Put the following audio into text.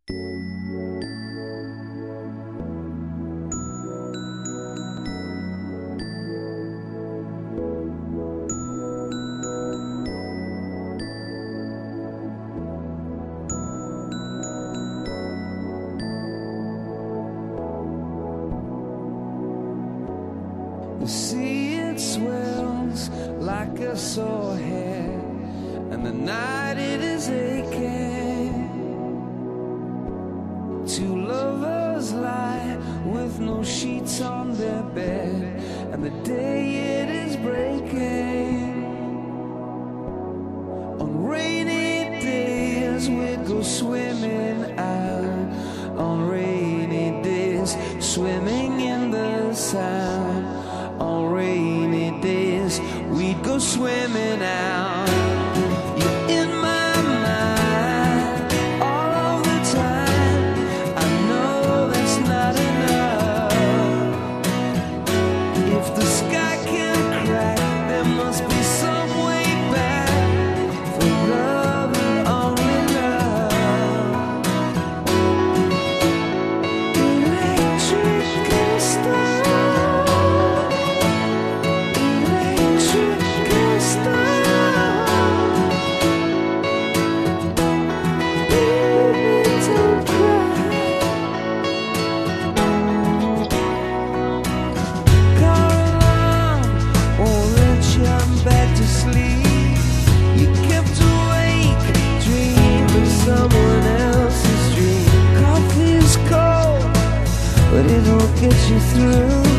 You see it swells like a sore head, and the night it is aching. Two lovers lie with no sheets on their bed, and the day it is breaking. On rainy days we go swimming out, on rainy days swimming in the Sound. On rainy days we'd go swimming out. You're in my mind all of the time. I know that's not enough. If the sky can crack, there must be some way back for love and only love. Electric and stars. But it'll get you through.